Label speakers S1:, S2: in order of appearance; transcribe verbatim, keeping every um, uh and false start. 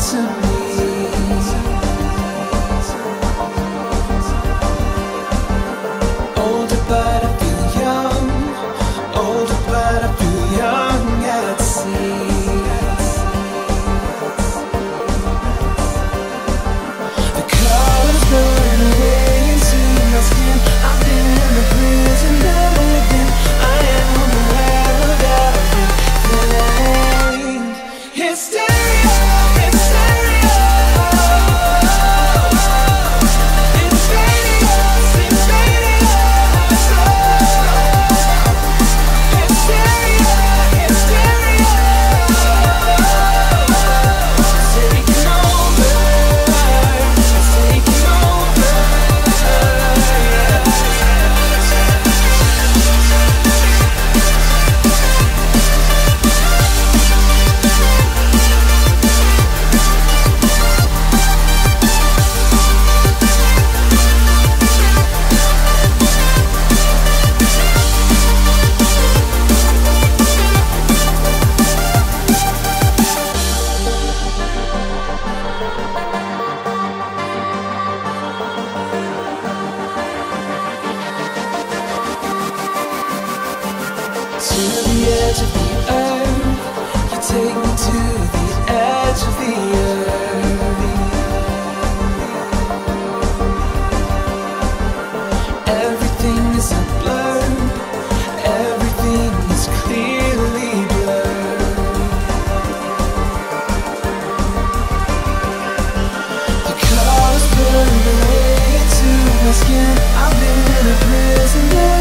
S1: to me. Older but I feel young, older but I feel young at sea. The colors burn away into my skin. I've been in the prison that I lived in. I am aware of everything. Hysteria, hysteria. It's radios, it's radios. Hysteria, hysteria. Taking over, taking over. To the edge of the earth, you take me to the edge of the earth. Everything is a blur, everything is clearly blurred. The colors burn away into my skin. I've been in a prison.